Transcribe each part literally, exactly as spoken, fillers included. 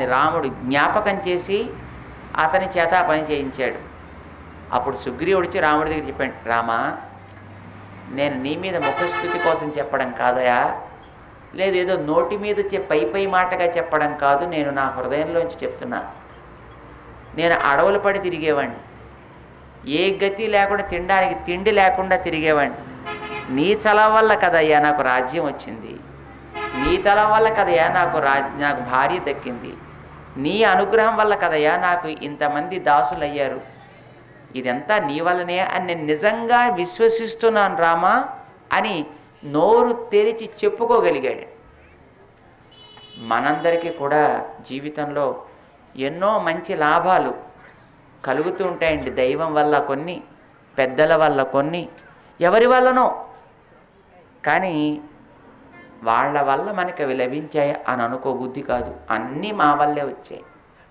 అని రాముడు జ్ఞాపకం చేసి అతని చేత పని చేయించాడు. అప్పుడు సుగ్రీవుడు వచ్చి రాముడి దగ్గర చెప్పాడు, రామా, నేను నీ మీద ముఖస్థుతి కోసం చెప్పడం కాదయా, లేదు ఏదో నోటి మీద వచ్చే పై పై మాటగా చెప్పడం కాదు, నేను నా హృదయంలోంచి చెప్తున్నాను. నేను అడవులు పడి తిరిగేవాడిని, ఏ గతి లేకుండా తినడానికి తిండి లేకుండా తిరిగేవాడిని. నీ చలవ వల్ల కదయ్యా నాకు రాజ్యం వచ్చింది, నీ తల వల్ల కదయ్యా నాకు రాజ్ నాకు భార్య దక్కింది, నీ అనుగ్రహం వల్ల కదయ్యా నాకు ఇంతమంది దాసులు అయ్యారు, ఇదంతా నీ వల్లనే అని నేను నిజంగా విశ్వసిస్తున్నాను రామా అని నోరు తెరిచి చెప్పుకోగలిగాడు. మనందరికీ కూడా జీవితంలో ఎన్నో మంచి లాభాలు కలుగుతూ ఉంటాయండి. దైవం వల్ల కొన్ని, పెద్దల వల్ల కొన్ని, ఎవరి వల్లనో, కానీ వాళ్ళ వల్ల మనకి అవి లభించాయి అని అనుకో బుద్ధి కాదు, అన్నీ మా వల్లే వచ్చాయి.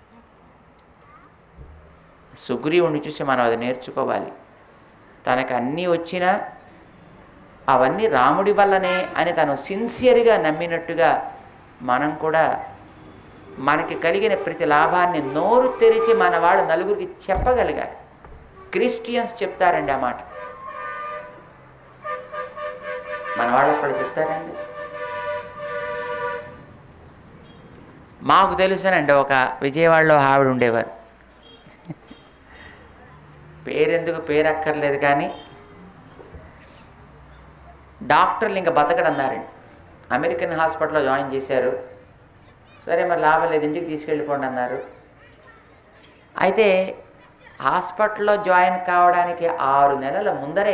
సుగ్రీవుని చూసి మనం అది నేర్చుకోవాలి. తనకు అన్నీ వచ్చినా అవన్నీ రాముడి వల్లనే అని తను సిన్సియర్గా నమ్మినట్టుగా మనం కూడా మనకి కలిగిన ప్రతి లాభాన్ని నోరు తెరిచి మన వాళ్ళు నలుగురికి చెప్పగలిగాలి. క్రిస్టియన్స్ చెప్తారండి ఆ మాట, మన వాళ్ళు ఒక్కళ్ళు చెప్తారండి. మాకు తెలుసానండి, ఒక విజయవాడలో ఆవిడ ఉండేవారు, పేరెందుకు పేరు అక్కర్లేదు కానీ డాక్టర్లు ఇంకా బతకడన్నారండి. అమెరికన్ హాస్పిటల్లో జాయిన్ చేశారు. సరే మరి లాభం లేదు, ఇంటికి తీసుకెళ్ళిపోండి అన్నారు. అయితే హాస్పిటల్లో జాయిన్ కావడానికి ఆరు నెలల ముందరే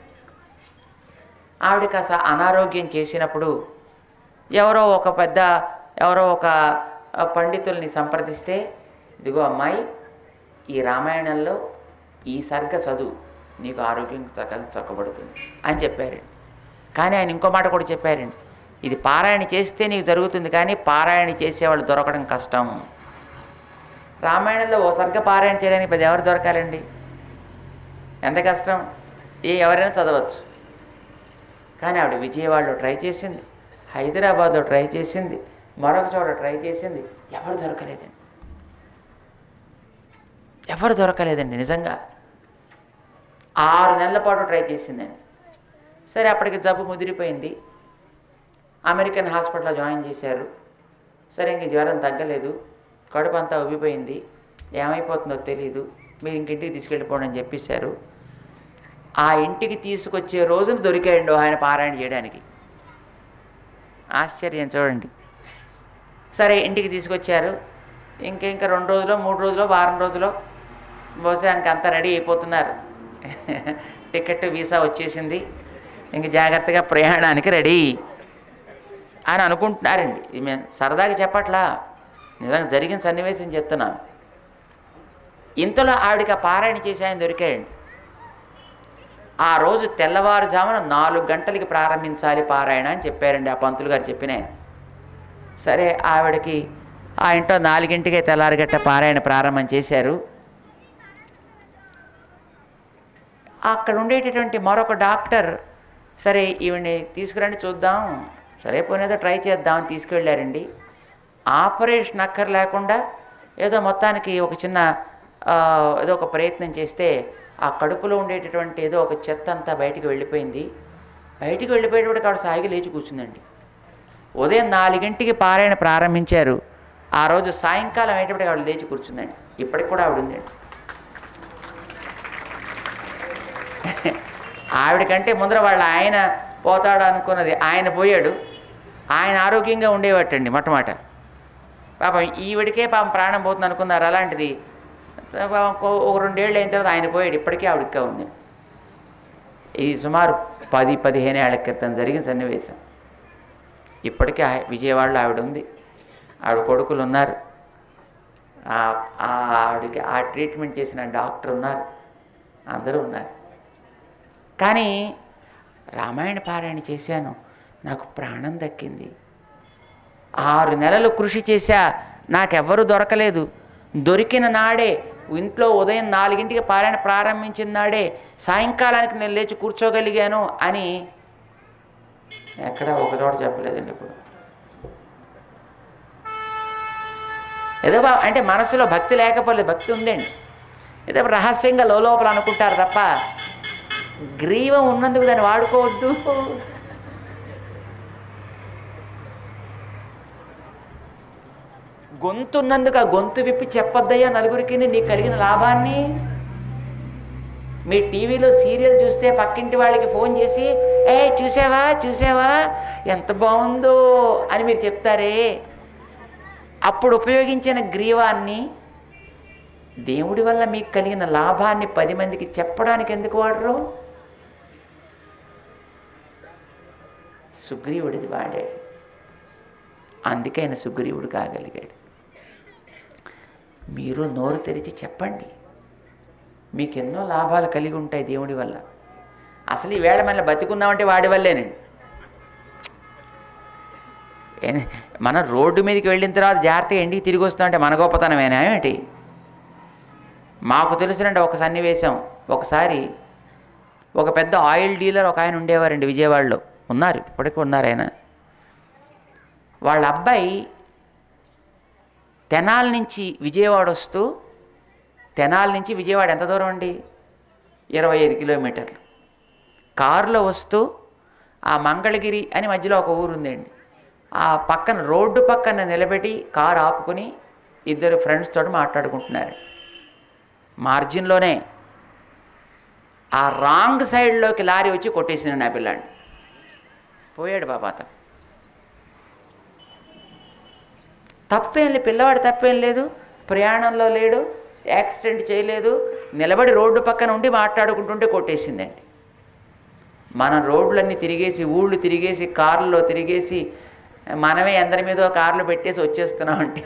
ఆవిడ కాస్త అనారోగ్యం చేసినప్పుడు ఎవరో ఒక పెద్ద ఎవరో ఒక పండితుల్ని సంప్రదిస్తే, ఇదిగో అమ్మాయి, ఈ రామాయణంలో ఈ సర్గ చదువు, నీకు ఆరోగ్యం చక్కగా చక్కబడుతుంది అని చెప్పారండి. కానీ ఆయన ఇంకో మాట కూడా చెప్పారండి, ఇది పారాయణ చేస్తే నీకు జరుగుతుంది, కానీ పారాయణ చేసేవాళ్ళు దొరకడం కష్టం. రామాయణంలో ఓ సర్గ పారాయణ చేయడానికి పది ఎవరు దొరకాలండి, ఎంత కష్టం. ఏ ఎవరైనా చదవచ్చు. కానీ ఆవిడ విజయవాడలో ట్రై చేసింది, హైదరాబాద్లో ట్రై చేసింది, మరొక చోట ట్రై చేసింది, ఎవరు దొరకలేదండి, ఎవరు దొరకలేదండి. నిజంగా ఆరు నెలల పాటు ట్రై చేసిందండి. సరే అప్పటికి జబ్బు ముదిరిపోయింది, అమెరికన్ హాస్పిటల్లో జాయిన్ చేశారు. సరే ఇంక జ్వరం తగ్గలేదు, కడుపు అంతా ఉబ్బిపోయింది, ఏమైపోతుందో తెలియదు, మీరు ఇంక ఇంటికి తీసుకెళ్ళిపోండి అని చెప్పేశారు. ఆ ఇంటికి తీసుకొచ్చే రోజున దొరికాయండి ఆయన పారాయణ చేయడానికి. ఆశ్చర్యం చూడండి. సరే ఇంటికి తీసుకొచ్చారు. ఇంక ఇంకా రెండు రోజులు మూడు రోజులు వారం రోజులు బహుశా ఇంకంతా రెడీ అయిపోతున్నారు. టికెట్ వీసా వచ్చేసింది, ఇంక జాగ్రత్తగా ప్రయాణానికి రెడీ అని అనుకుంటున్నారండి. ఇది మేము సరదాగా చెప్పట్లా, నిజంగా జరిగిన సన్నివేశం చెప్తున్నాను. ఇంతలో ఆవిడకి పారాయణ చేసి ఆయన దొరికాయండి. ఆ రోజు తెల్లవారుజామున నాలుగు గంటలకి ప్రారంభించాలి పారాయణ అని చెప్పారండి ఆ పంతులు గారు చెప్పిన ఆయన. సరే ఆవిడకి ఆ ఇంట్లో నాలుగింటికే తెల్లారిగట్ట పారాయణ ప్రారంభం చేశారు. అక్కడ ఉండేటటువంటి మరొక డాక్టర్, సరే ఈవిడ్ని తీసుకురండి చూద్దాం, సరే పోనేదో ట్రై చేద్దామని తీసుకువెళ్ళారండి. ఆపరేషన్ అక్కర్ లేకుండా ఏదో మొత్తానికి ఒక చిన్న ఏదో ఒక ప్రయత్నం చేస్తే ఆ కడుపులో ఉండేటటువంటి ఏదో ఒక చెత్త అంతా బయటికి వెళ్ళిపోయింది. బయటికి వెళ్ళిపోయేటప్పటికి ఆవిడ సాగి లేచి కూర్చుందండి. ఉదయం నాలుగింటికి పారాయణ ప్రారంభించారు. ఆ రోజు సాయంకాలం అయ్యేటప్పటికి ఆవిడ లేచి కూర్చుందండి. ఇప్పటికి కూడా ఆవిడ ఉందండి. ఆవిడకంటే ముందర వాళ్ళ ఆయన పోతాడు అనుకున్నది, ఆయన పోయాడు. ఆయన ఆరోగ్యంగా ఉండేవాటండి మొట్టమొదట. పాపం ఈవిడికే పాపం ప్రాణం పోతుంది అనుకున్నారు. అలాంటిది ఒక రెండేళ్ళు అయిన తర్వాత ఆయన పోయాడు. ఇప్పటికీ ఆవిడగా ఉంది. ఇది సుమారు పది పదిహేను ఏళ్ల క్రితం జరిగిన సన్నివేశం. ఇప్పటికీ విజయవాడలో ఆవిడ ఉంది, ఆవిడ కొడుకులు ఉన్నారు, ఆవిడకి ఆ ట్రీట్మెంట్ చేసిన డాక్టర్ ఉన్నారు, అందరూ ఉన్నారు. కానీ రామాయణ పారాయణ చేశాను, నాకు ప్రాణం దక్కింది. ఆరు నెలలు కృషి చేశా, నాకెవ్వరూ దొరకలేదు. దొరికిన నాడే, ఇంట్లో ఉదయం నాలుగింటికి పారాయణ ప్రారంభించిన నాడే సాయంకాలానికి నేను లేచి కూర్చోగలిగాను అని ఎక్కడ ఒకచోట చెప్పలేదండి. ఇప్పుడు ఏదో బా అంటే మనసులో భక్తి లేకపోలేదు, భక్తి ఉందండి, ఏదో రహస్యంగా లోపల అనుకుంటారు తప్ప గ్రీవం ఉన్నందుకు దాన్ని వాడుకోవద్దు. గొంతు ఉన్నందుకు ఆ గొంతు విప్పి చెప్పొద్దయ్యా నలుగురికి నీకు కలిగిన లాభాన్ని. మీ టీవీలో సీరియల్ చూస్తే పక్కింటి వాళ్ళకి ఫోన్ చేసి ఏ చూసావా చూసావా ఎంత బాగుందో అని మీరు చెప్తారే, అప్పుడు ఉపయోగించిన గ్రీవాన్ని దేవుడి వల్ల మీకు కలిగిన లాభాన్ని పది మందికి చెప్పడానికి ఎందుకు వాడరు? సుగ్రీవుడిది వాడాడు, అందుకే ఆయన సుగ్రీవుడు కాగలిగాడు. మీరు నోరు తెరిచి చెప్పండి, మీకు ఎన్నో లాభాలు కలిగి ఉంటాయి దేవుడి వల్ల. అసలు ఈవేళ మళ్ళీ బతికున్నామంటే వాడి వల్లేనండి. మనం రోడ్డు మీదకి వెళ్ళిన తర్వాత జాగ్రత్తగా ఇంటికి తిరిగి వస్తామంటే మన గొప్పతనమేనా ఏమిటి? మాకు తెలుసునండి ఒక సన్నివేశం. ఒకసారి ఒక పెద్ద ఆయిల్ డీలర్ ఒక ఆయన ఉండేవారండి విజయవాడలో, ఉన్నారు ఇప్పటికీ ఉన్నారు ఆయన. వాళ్ళ అబ్బాయి తెనాలి నుంచి విజయవాడ వస్తూ, తెనాలి నుంచి విజయవాడ ఎంత దూరం అండి? ఇరవై ఐదు కిలోమీటర్లు. కారులో వస్తూ ఆ మంగళగిరి అని మధ్యలో ఒక ఊరు ఉందండి, ఆ పక్కన రోడ్డు పక్కన నిలబెట్టి కారు ఆపుకుని ఇద్దరు ఫ్రెండ్స్ తోటి మాట్లాడుకుంటున్నారు. మార్జిన్లోనే ఆ రాంగ్ సైడ్లోకి లారీ వచ్చి కొట్టేసినాడు ఆ పిల్లాడిని. పోయాడు బాబా. అతను తప్పేం లేదు, పిల్లవాడు తప్పేం లేదు, ప్రయాణంలో లేడు, యాక్సిడెంట్ చేయలేదు, నిలబడి రోడ్డు పక్కన ఉండి మాట్లాడుకుంటుంటే కొట్టేసిందండి. మనం రోడ్లన్నీ తిరిగేసి ఊళ్ళు తిరిగేసి కార్లలో తిరిగేసి మనమే అందరి మీద కార్లు పెట్టేసి వచ్చేస్తున్నాం అంటే,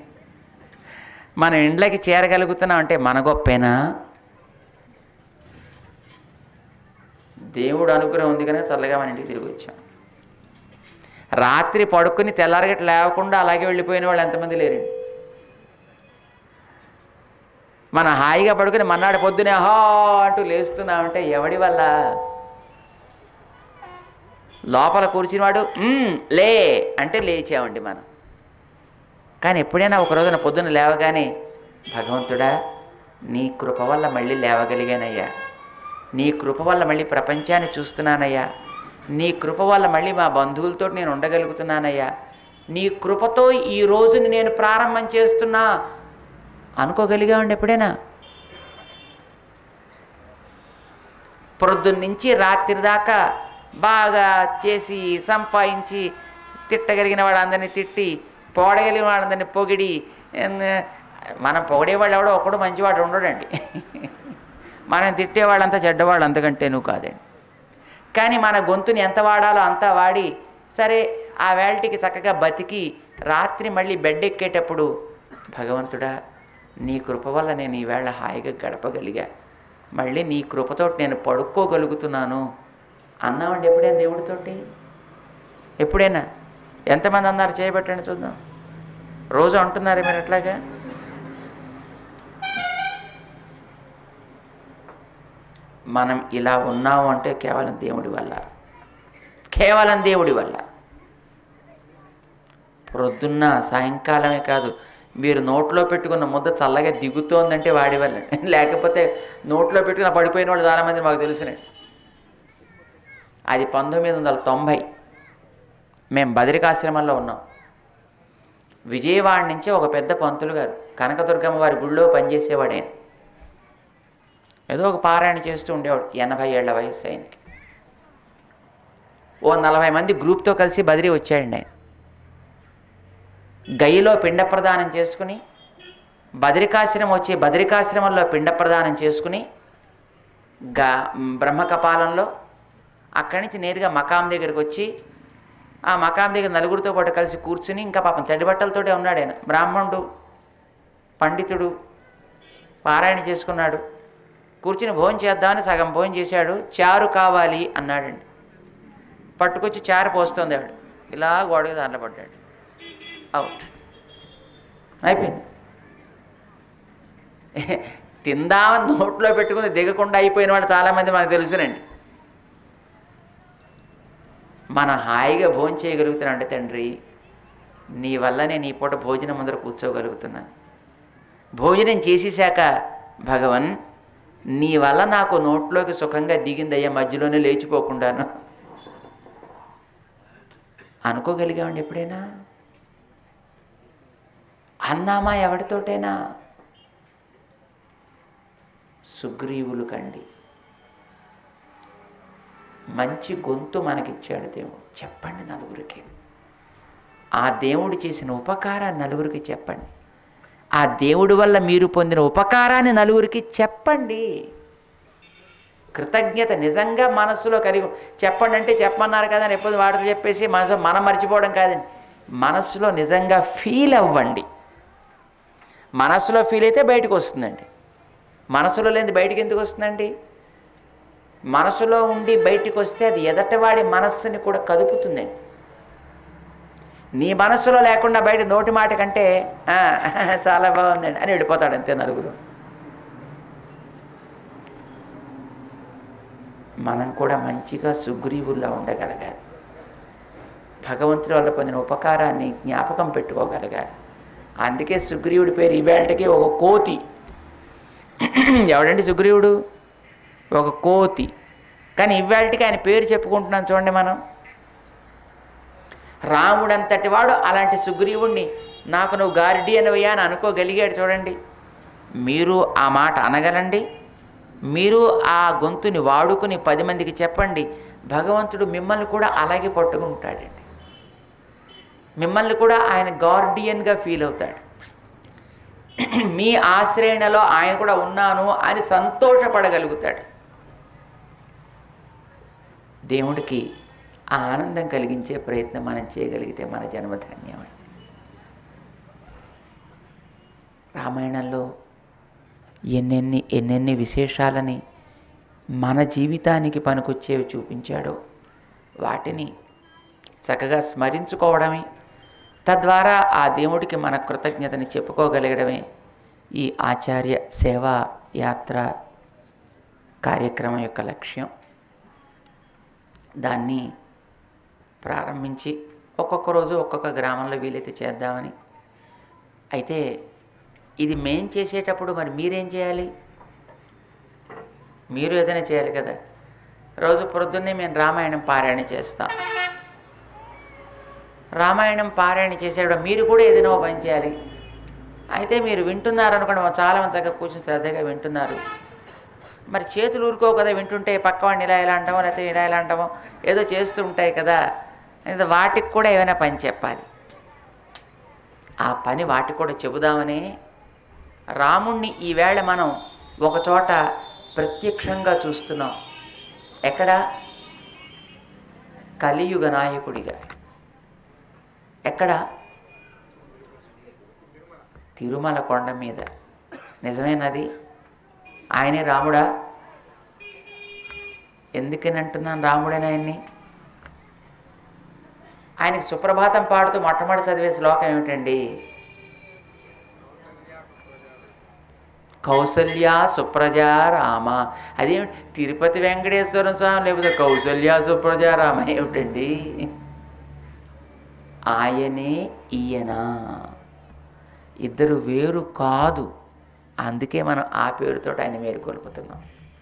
మనం ఇండ్లకి చేరగలుగుతున్నాం అంటే మన గొప్పేనా? దేవుడు అనుగ్రహం ఉంది కనుక చల్లగా మన ఇంటికి తిరిగి వచ్చాం. రాత్రి పడుకుని తెల్లారగట్టు లేవకుండా అలాగే వెళ్ళిపోయిన వాళ్ళు ఎంతమంది లేరండి. మనం హాయిగా పడుకుని మన్నాడు పొద్దునే హా అంటూ లేస్తున్నామంటే ఎవడి వల్ల? లోపల కూర్చునివాడు లే అంటే లేచామండి మనం. కానీ ఎప్పుడైనా ఒక రోజున పొద్దున లేవగానే భగవంతుడా నీ కృప వల్ల మళ్ళీ లేవగలిగానయ్యా, నీ కృప వల్ల మళ్ళీ ప్రపంచాన్ని చూస్తున్నానయ్యా, నీ కృప వల్ల మళ్ళీ మా బంధువులతో నేను ఉండగలుగుతున్నానయ్యా, నీ కృపతో ఈ రోజుని నేను ప్రారంభం చేస్తున్నా అనుకోగలిగామండి ఎప్పుడైనా? ప్రొద్దున్నుంచి రాత్రి దాకా బాగా చేసి సంపాదించి తిట్టగలిగిన వాళ్ళందరినీ తిట్టి పొగడగలిగిన వాళ్ళందరినీ పొగిడి, మనం పొగిడేవాళ్ళు ఎవడో ఒకడు మంచివాడు ఉండడండి, మనం తిట్టేవాళ్ళంతా చెడ్డవాళ్ళు అంతకంటే నువ్వు కాదండి. కానీ మన గొంతుని ఎంత వాడాలో అంతా వాడి సరే ఆ వేళటికి చక్కగా బతికి రాత్రి మళ్ళీ బెడ్ ఎక్కేటప్పుడు భగవంతుడా నీ కృప వల్ల నేను ఈవేళ హాయిగా గడపగలిగా, మళ్ళీ నీ కృపతో నేను పడుకోగలుగుతున్నాను అన్నామండి ఎప్పుడైనా దేవుడితోటి? ఎప్పుడైనా? ఎంతమంది అన్నారు చేయబట్టండి చూద్దాం. రోజు అంటున్నారు మీరు ఎట్లాగా? మనం ఇలా ఉన్నాము అంటే కేవలం దేవుడి వల్ల, కేవలం దేవుడి వల్ల. ప్రొద్దున్న సాయంకాలమే కాదు, మీరు నోట్లో పెట్టుకున్న ముద్ద చల్లగా దిగుతోందంటే వాడి వల్ల, లేకపోతే నోట్లో పెట్టుకున్న పడిపోయిన వాళ్ళు చాలామంది మాకు తెలుసునండి. అది పంతొమ్మిది వందల తొంభై మేము బదరికాశ్రమంలో ఉన్నాం. విజయవాడ నుంచి ఒక పెద్ద పంతులు గారు కనకదుర్గమ్మ వారి గుళ్ళో పనిచేసేవాడు ఆయన. ఏదో ఒక పారాయణ చేస్తూ ఉండేవాడు, ఎనభై ఏళ్ల వయసు ఆయనకి. ఓ నలభై మంది గ్రూప్తో కలిసి బదిరి వచ్చాయండి ఆయన. గయిలో పిండ ప్రదానం చేసుకుని బదరికాశ్రమం వచ్చి బదరికాశ్రమంలో పిండ ప్రదానం చేసుకుని గా బ్రహ్మకపాలంలో అక్కడి నుంచి నేరుగా మకాం దగ్గరికి వచ్చి ఆ మకాం దగ్గర నలుగురితో పాటు కలిసి కూర్చుని, ఇంకా పాపం తడి బట్టలతోటే ఉన్నాడు ఆయన, బ్రాహ్మణుడు పండితుడు, పారాయణ చేసుకున్నాడు. కూర్చుని భోజనం చేద్దామని సగం భోజనం చేశాడు. చారు కావాలి అన్నాడండి. పట్టుకొచ్చి చారు పోస్తుంది ఆవిడ, ఇలా గోడకి దాంట్లో పడ్డాడు, అవుట్ అయిపోయింది. తిందామని నోట్లో పెట్టుకుని దిగకుండా అయిపోయిన వాడు చాలామంది మనకు తెలుసునండి. మనం హాయిగా భోజనం చేయగలుగుతున్నాం అంటే తండ్రి నీ వల్ల నేను ఈ పూట భోజనం ముందర కూర్చోగలుగుతున్నాను. భోజనం చేసేశాక భగవన్ నీ వల్ల నాకు నోట్లోకి సుఖంగా దిగిందయ్యా, మధ్యలోనే లేచిపోకుండాను అనుకోగలిగామండి ఎప్పుడైనా? అన్నామా ఎవరితోటైనా? సుగ్రీవులు కండి. మంచి గొంతు మనకిచ్చాడు దేవుడు. చెప్పండి నలుగురికి. ఆ దేవుడు చేసిన ఉపకారాన్ని నలుగురికి చెప్పండి. ఆ దేవుడి వల్ల మీరు పొందిన ఉపకారాన్ని నలుగురికి చెప్పండి. కృతజ్ఞత నిజంగా మనస్సులో కలిగి చెప్పండి. అంటే చెప్పమన్నారు కదా అని ఎప్పుడు వాడితో చెప్పేసి మనసు మనం మర్చిపోవడం కాదండి. మనస్సులో నిజంగా ఫీల్ అవ్వండి. మనస్సులో ఫీల్ అయితే బయటకు వస్తుందండి. మనసులో లేని బయటికి ఎందుకు వస్తుందండి? మనసులో ఉండి బయటికి వస్తే అది ఎదటవాడి మనస్సుని కూడా కదుపుతుందండి. నీ మనస్సులో లేకుండా బయట నోటి మాట కంటే చాలా బాగుందండి అని వెళ్ళిపోతాడు అంతే నలుగురు. మనం కూడా మంచిగా సుగ్రీవుల్లా ఉండగలగాలి. భగవంతుడి వల్ల పొందిన ఉపకారాన్ని జ్ఞాపకం పెట్టుకోగలగాలి. అందుకే సుగ్రీవుడి పేరు ఇవాళకి ఒక కోతి. ఎవడండి సుగ్రీవుడు? ఒక కోతి. కానీ ఇవాళకి ఆయన పేరు చెప్పుకుంటున్నాం చూడండి మనం. రాముడంతటి వాడు అలాంటి సుగ్రీవుణ్ణి నాకు నువ్వు గార్డి అనవయ్యా అని అనుకోగలిగాడు చూడండి. మీరు ఆ మాట అనగలండి. మీరు ఆ గొంతుని వాడుకుని పది మందికి చెప్పండి. భగవంతుడు మిమ్మల్ని కూడా అలాగే పట్టుకుంటాడండి. మిమ్మల్ని కూడా ఆయన గార్డియన్గా ఫీల్ అవుతాడు. మీ ఆశ్రయణలో ఆయన కూడా ఉన్నాను అని సంతోషపడగలుగుతాడు. దేవుడికి ఆనందం కలిగించే ప్రయత్నం మనం చేయగలిగితే మన జన్మధన్యమండి. రామాయణంలో ఎన్నెన్ని ఎన్నెన్ని విశేషాలని మన జీవితానికి పనికొచ్చేవి చూపించాడో వాటిని చక్కగా స్మరించుకోవడమే, తద్వారా ఆ దేవుడికి మన కృతజ్ఞతని చెప్పుకోగలగడమే ఈ ఆచార్య సేవా యాత్ర కార్యక్రమం యొక్క లక్ష్యం. దాన్ని ప్రారంభించి ఒక్కొక్క రోజు ఒక్కొక్క గ్రామంలో వీలైతే చేద్దామని. అయితే ఇది మేం చేసేటప్పుడు మరి మీరేం చేయాలి? మీరు ఏదైనా చేయాలి కదా. రోజు పొద్దున్నే మేము రామాయణం పారాయణ చేస్తాం. రామాయణం పారాయణ చేసేటప్పుడు మీరు కూడా ఏదైనా పని చేయాలి. అయితే మీరు వింటున్నారు అనుకోండి, చాలా మంది చక్కగా కూర్చొని శ్రద్ధగా వింటున్నారు. మరి చేతులు ఊరుకో కదా, వింటుంటే పక్కవాడిని ఇలా ఇలా అంటామో లేకపోతే ఇలా ఇలా అంటామో ఏదో చేస్తూ ఉంటాయి కదా. అయితే వాటికి కూడా ఏమైనా పని చెప్పాలి. ఆ పని వాటికి కూడా చెబుదామనే రాముణ్ణి ఈవేళ మనం ఒకచోట ప్రత్యక్షంగా చూస్తున్నాం. ఎక్కడ? కలియుగ నాయకుడిగా. ఎక్కడ? తిరుమల కొండ మీద. నిజమేనది? ఆయనే రాముడా? ఎందుకని అంటున్నాను రాముడని ఆయన్ని? ఆయనకి సుప్రభాతం పాడుతూ మొట్టమొదటి చదివే శ్లోకం ఏమిటండి? కౌసల్య సుప్రజా రామ. అదేమిటి? తిరుపతి వెంకటేశ్వర స్వామి లేకపోతే కౌసల్య సుప్రజా రామ ఏమిటండి? ఆయనే ఈయన, ఇద్దరు వేరు కాదు. అందుకే మనం ఆ పేరుతో ఆయన మేలుకొల్పుతున్నాం.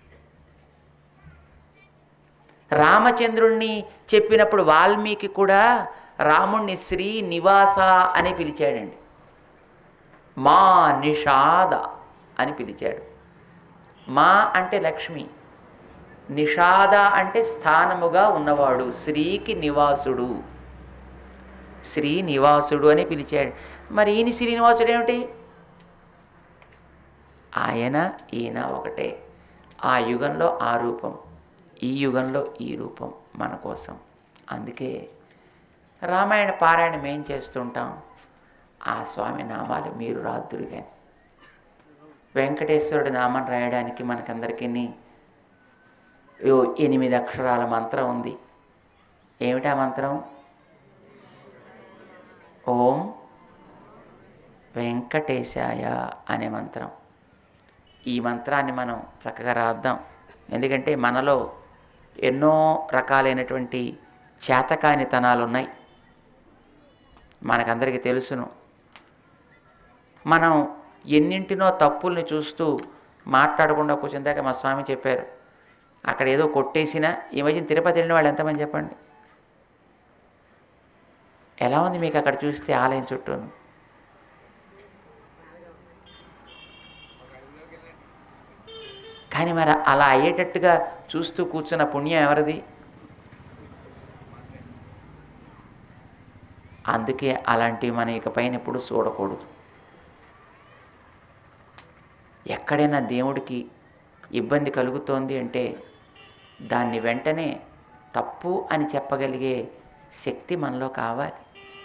రామచంద్రుణ్ణి చెప్పినప్పుడు వాల్మీకి కూడా రాముణ్ణి శ్రీ నివాస అని పిలిచాడండి. మా నిషాద అని పిలిచాడు. మా అంటే లక్ష్మి, నిషాద అంటే స్థానముగా ఉన్నవాడు, శ్రీకి నివాసుడు, శ్రీనివాసుడు అని పిలిచాడు. మరి ఈయన శ్రీనివాసుడు ఏమిటి? ఆయన ఈయన ఒకటే. ఆ యుగంలో ఆ రూపం, ఈ యుగంలో ఈ రూపం మన కోసం. అందుకే రామాయణ పారాయణం ఏం చేస్తుంటాం? ఆ స్వామి నామాలు మీరు రాద్దురు. కానీ వెంకటేశ్వరుడి నామం రాయడానికి మనకందరికీ ఎనిమిది అక్షరాల మంత్రం ఉంది. ఏమిటా మంత్రం? ఓం వెంకటేశాయ అనే మంత్రం. ఈ మంత్రాన్ని మనం చక్కగా రాద్దాం. ఎందుకంటే మనలో ఎన్నో రకాలైనటువంటి చేతకానితనాలు ఉన్నాయి. మనకందరికీ తెలుసును. మనం ఎన్నింటినో తప్పుల్ని చూస్తూ మాట్లాడకుండా కూర్చుందాక మా స్వామి చెప్పారు, అక్కడ ఏదో కొట్టేసినా ఈ మధ్యన తిరుపతి వెళ్ళిన వాళ్ళు ఎంతమంది చెప్పండి? ఎలా ఉంది మీకు అక్కడ చూస్తే ఆలయం చుట్టూను? కానీ మరి అలా అయ్యేటట్టుగా చూస్తూ కూర్చున్న పుణ్యం ఎవరిది? అందుకే అలాంటివి మనం ఇకపైన ఎప్పుడు చూడకూడదు. ఎక్కడైనా దేవుడికి ఇబ్బంది కలుగుతోంది అంటే దాన్ని వెంటనే తప్పు అని చెప్పగలిగే శక్తి మనలో కావాలి.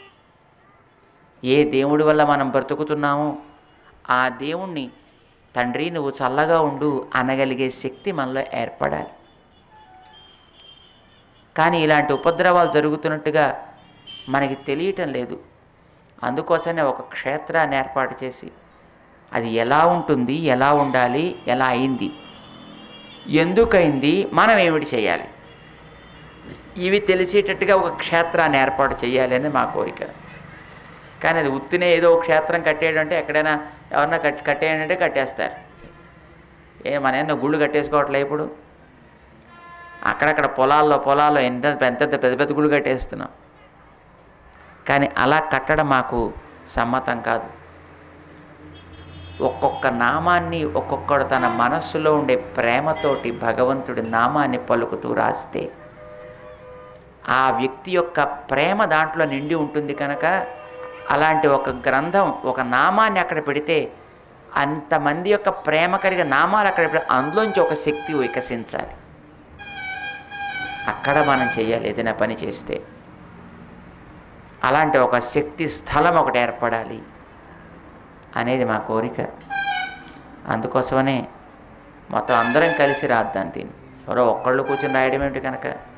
ఏ దేవుడి వల్ల మనం బ్రతుకుతున్నామో ఆ దేవుణ్ణి తండ్రి నువ్వు చల్లగా ఉండు అనగలిగే శక్తి మనలో ఏర్పడాలి. కానీ ఇలాంటి ఉపద్రవాలు జరుగుతున్నట్టుగా మనకి తెలియటం లేదు. అందుకోసమే ఒక క్షేత్రాన్ని ఏర్పాటు చేసి అది ఎలా ఉంటుంది, ఎలా ఉండాలి, ఎలా అయింది, ఎందుకైంది, మనం ఏమిటి చేయాలి, ఇవి తెలిసేటట్టుగా ఒక క్షేత్రాన్ని ఏర్పాటు చేయాలి అనేది మా కోరిక. కానీ అది ఉత్తినే ఏదో క్షేత్రం కట్టేయడంటే ఎక్కడైనా ఎవరన్నా కట్ కట్టేయంటే కట్టేస్తారు. ఏ మన ఏమన్నా గుళ్ళు కట్టేసుకోవట్లే ఇప్పుడు. అక్కడక్కడ పొలాల్లో పొలాల్లో ఎంత ఎంత పెద్ద పెద్ద గుళ్ళు కట్టేస్తున్నాం. కానీ అలా కట్టడం మాకు సమ్మతం కాదు. ఒక్కొక్క నామాన్ని ఒక్కొక్కడు తన మనస్సులో ఉండే ప్రేమతోటి భగవంతుడి నామాన్ని పలుకుతూ రాస్తే ఆ వ్యక్తి యొక్క ప్రేమ దాంట్లో నిండి ఉంటుంది. కనుక అలాంటి ఒక గ్రంథం, ఒక నామాన్ని అక్కడ పెడితే అంతమంది యొక్క ప్రేమ కలిగిన నామాలు అక్కడ పెడితే అందులోంచి ఒక శక్తి వికసించాలి. అక్కడ మనం చేయాలి ఏదైనా పని చేస్తే. అలాంటి ఒక శక్తి స్థలం ఒకటి ఏర్పడాలి అనేది మా కోరిక. అందుకోసమనే మొత్తం అందరం కలిసి రాద్దాం దీన్ని. ఎవరో ఒక్కళ్ళు కూర్చొని రాయడం ఏమిటి కనుక